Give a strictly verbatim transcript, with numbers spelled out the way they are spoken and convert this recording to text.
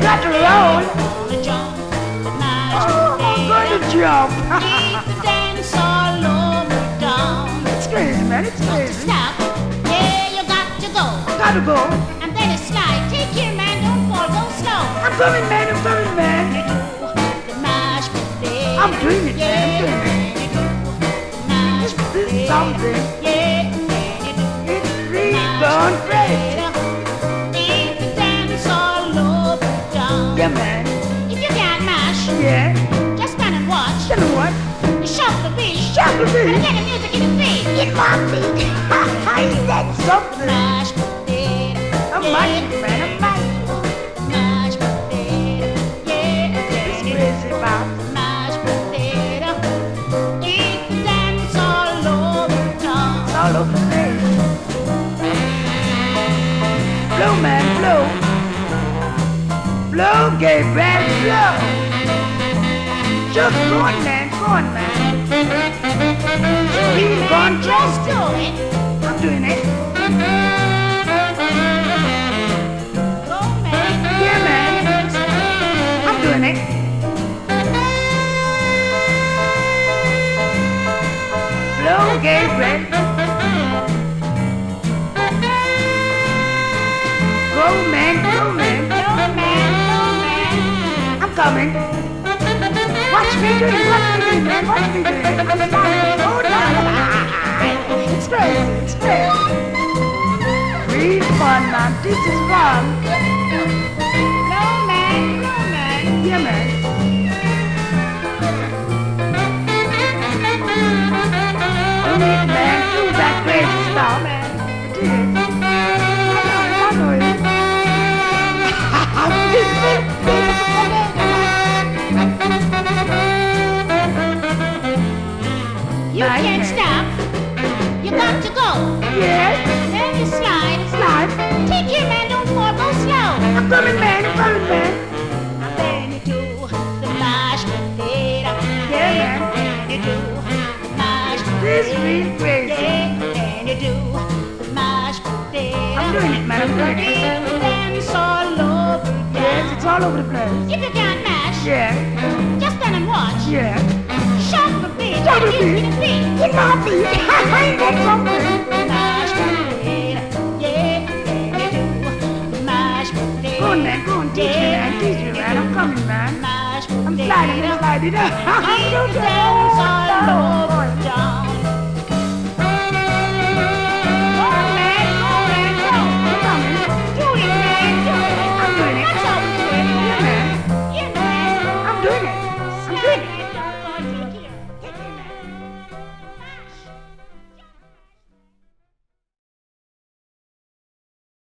got to roll. Gonna jump the mashed Oh, I'm going to potato. jump. Keep the dance all over town. It's crazy, man. It's To crazy. stop, yeah, you got to go. Gotta go. And then it's slide. Take care, man, don't fall, go slow. I'm coming, man. I'm coming, man. You do the mashed potato. I'm doing it, man. I'm doing it. You do the mashed This is potato. something. Yeah, you do It's the really mashed gone crazy. potato. Keep the dance all over town. Yeah, man. If you can't mash, Yeah. just stand and watch. You know what? You shuffle the beat. Shuffle the beat. And get the music in the feet. In my feet. Is that something? Mashed potato. I'm yeah. magic, man. I'm magic. Mashed potato. Yeah. It's crazy, man. Mashed potato. Eat the dance all over town. It's all over the place. Blow, man, blow. Blow, Gabriel, blow. Just go on, man. Go on, man. Really gone Just crazy. do it. I'm doing it. Go, man. Yeah, man. I'm doing it. Blow, Gabriel. Go, man. Go, man. Go, man. Go, man. I'm coming. Watch me do it. Watch me do it, man. Watch me do it. I'm sliding. Oh, no. It's crazy. It's crazy. Real fun, man. This is fun. Go, man. Go, man. Yeah, man. I need, man. Do that crazy stuff, man. I did. I know it. I know it. You Nice, can't man. stop. You got to go. Yes. Then you slide. Slide. Take care, man. Don't fall. Go slow. I'm coming, man. I'm coming, man. And then you do the mashed potato. Yeah, man. And you do the mashed This is potato. real crazy. And you do the mashed potato. I'm doing it, man. I'm doing it. Keep the dance all over Yes, town. it's all over the place. If you can't mash, Yeah. just stand and watch. Yeah. Shuffle the beat. Shuffle the Get beat. the beat. In my feet. Ain't that something? Mashed potato. Yeah, and you do the mashed potato. Go on, man. Go on. Teach me, man. Teach me, man. I'm coming, man. Mashed I'm potato. sliding. I'm sliding. I'm Keep doing the it. dance all over